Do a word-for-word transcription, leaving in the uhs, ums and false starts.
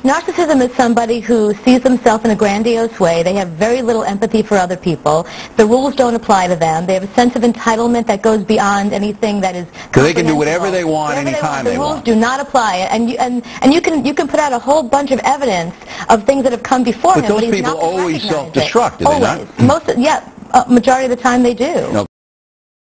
narcissism is somebody who sees themselves in a grandiose way. They have very little empathy for other people. The rules don't apply to them. They have a sense of entitlement that goes beyond anything that is so they can do whatever they want anytime they want. The rules do not apply, and you, and and you can you can put out a whole bunch of evidence of things that have come before but him. But those but he's people not always self-destruct, do they not? Most, yeah, uh, majority of the time they do. Okay.